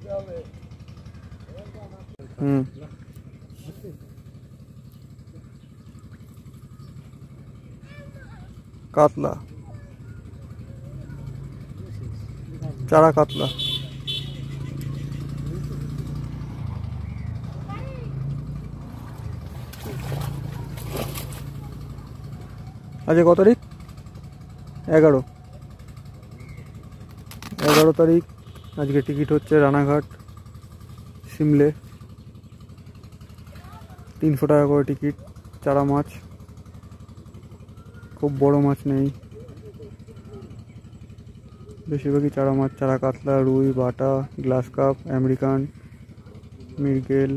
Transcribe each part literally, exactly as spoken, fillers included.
হুম কাতলা, চারা কাতলা। আজকে কত তারিখ? এগারো এগারো তারিখ। আজকে টিকিট হচ্ছে রানাঘাট সিমলে, তিনশো টাকা করে টিকিট। চারা মাছ, খুব বড় মাছ নেই, বেশিরভাগই চারা মাছ। চারা কাতলা, রুই, বাটা, গ্লাস কাপ, আমেরিকান, মৃগেল।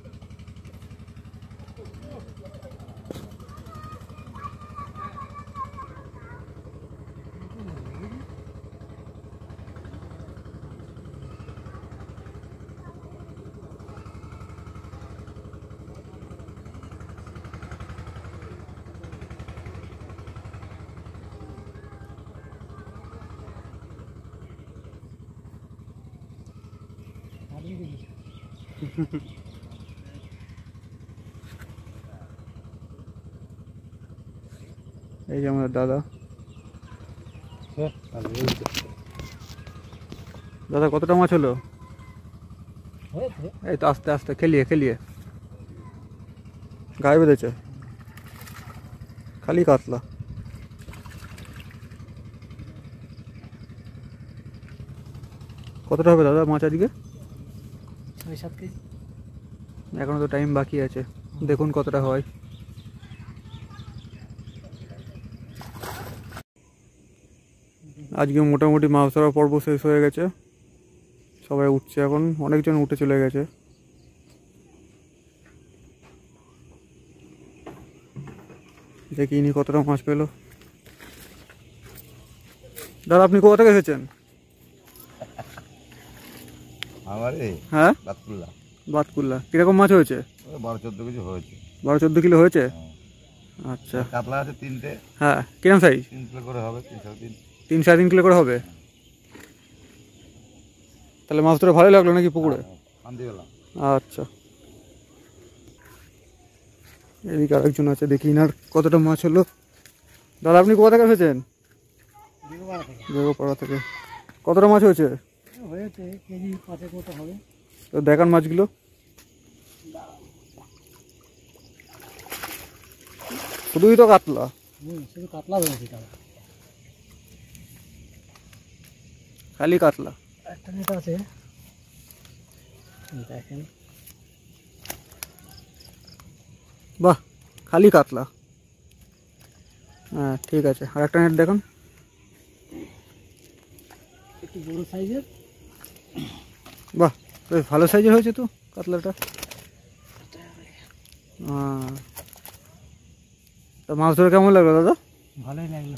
এই যে আমাদের দাদা। দাদা কতটা মাছ হলো? এই তো আস্তে আস্তে খেলিয়ে খেলিয়ে গায়ে বেঁধেছে, খালি কাতলা। কতটা হবে দাদা মাছ আজকে? ছয় সাত কেজি। এখনো তো টাইম বাকি আছে, দেখুন কতটা হয়। আজকে মোটামুটি মাছ ধরার পর্ব শেষ হয়ে গেছে, সবাই উঠছে এখন, অনেকজন উঠে চলে গেছে। দেখি ইনি কতটা মাছ পেলো। দাদা আপনি কোথা থেকে এসেছেন? হ্যাঁ বাতকুল্লা। বাতকুল্লা। কিরকম মাছ হয়েছে? বারো চোদ্দ কেজি হয়েছে। বারো চোদ্দ কিলো হয়েছে। আচ্ছা, কাতলা আছে তিনটে। হ্যাঁ কিরম সাইজ? তিন কিলো করে হবে, তিন সাড়ে তিন তিন সাড়ে তিন কিলো করে হবে। তাহলে মাছ ধরে ভালোই লাগলো নাকি পুকুরে? আচ্ছা, এদিকে আরেকজন আছে, দেখি ইনার কতটা মাছ হলো। দাদা আপনি কোথা থেকে এসেছেন? বেগোপাড়া থেকে। কতটা মাছ হয়েছে? হয়েছে কেজি পাঁচেক মতো হবে। তো দেখান মাছগুলো। শুধুই তো কাতলা? হুম, শুধু কাতলা হয়েছে। খালি কাতলা। একটা নেট আছে দেখেন। বাহ, খালি কাতলা। হ্যাঁ ঠিক আছে, আর একটা নেট দেখান। একটু বড় সাইজের। বাহ, বেশ ভালো সাইজের হয়েছে তো কাতলাটা। হ্যাঁ, তা মাছ ধরে কেমন লাগলো দাদা? ভালোই লাগলো।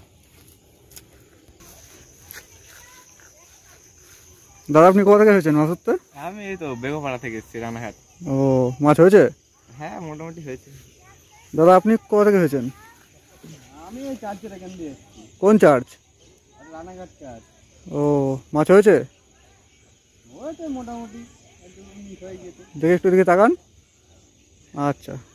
দাদা আপনি কোথা থেকে এসেছেন মাছ ধরতে? আমি এই তো বেগোপাড়া থেকে এসেছি, রানাঘাট। ও, মাছ হয়েছে? হ্যাঁ মোটামুটি হয়েছে। দাদা আপনি কোথা থেকে এসেছেন? আমি এই চার্চের এখান দিয়ে এসেছি। কোন চার্চ? রানাঘাট চার্চ। ও, মাছ হয়েছে? হয়েছে মোটামুটি, হয়ে গেছে। দেখে একটু দিকে তাকান। আচ্ছা।